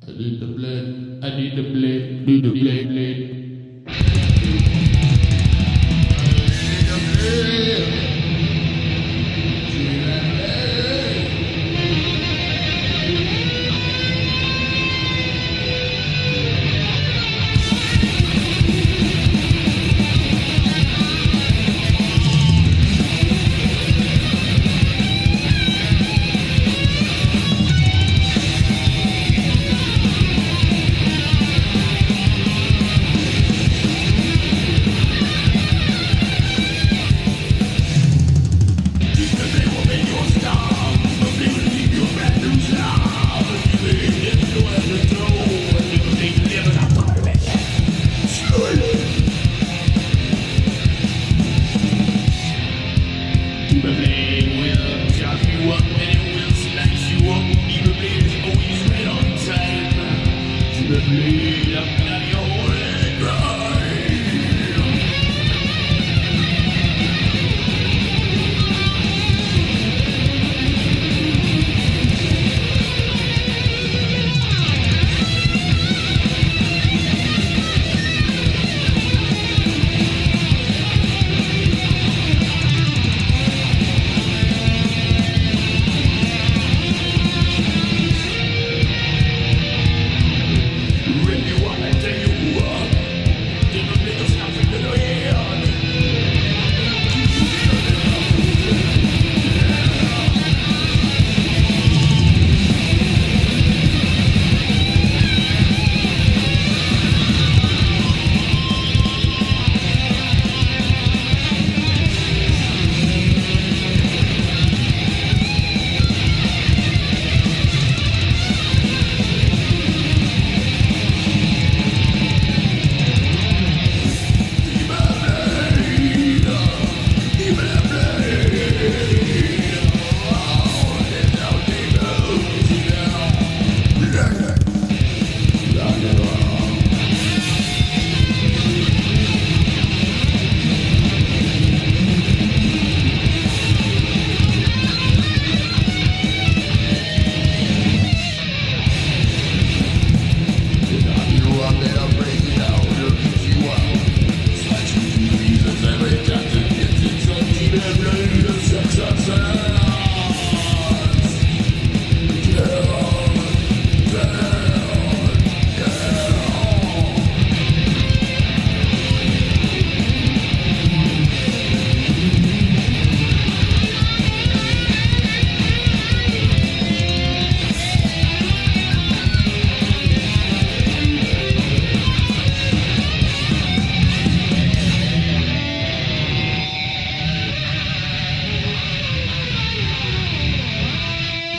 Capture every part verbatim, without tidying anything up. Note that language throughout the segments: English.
I need the blade. I need the blade. Need the blade. blade. The blade will chop you up and it will slice you up. The blade is always right on time. To the blade, I'm not your head right.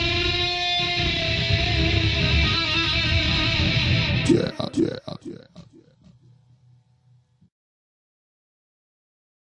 Yeah, yeah, yeah.